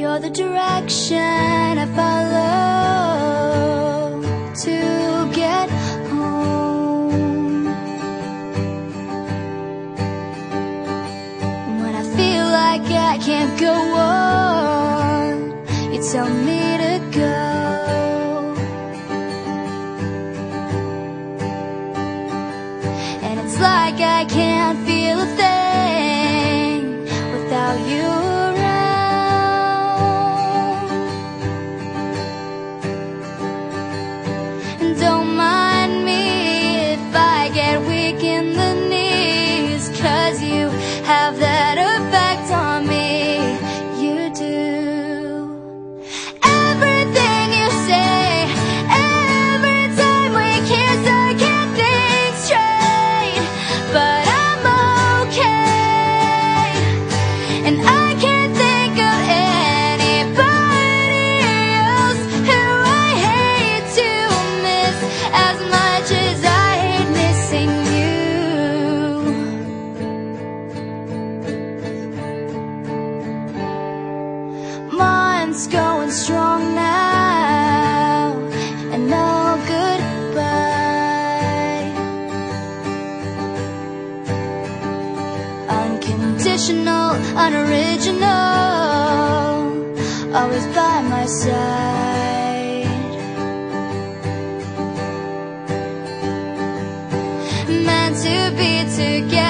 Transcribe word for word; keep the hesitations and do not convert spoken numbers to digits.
You're the direction I follow to get home. When I feel like I can't go on, you tell me to go. And it's like I can't feel a thing without you around. And don't mind me if I get weak in the knees, 'cause you have that effect on me. You do. Everything you say, every time we kiss, I can't think straight. But I'm okay, and I can't think of anybody else who I hate to miss as much as I hate missing you. Mine's going strong now, and no goodbye. Unconditional, unoriginal, always by my side. Meant to be together.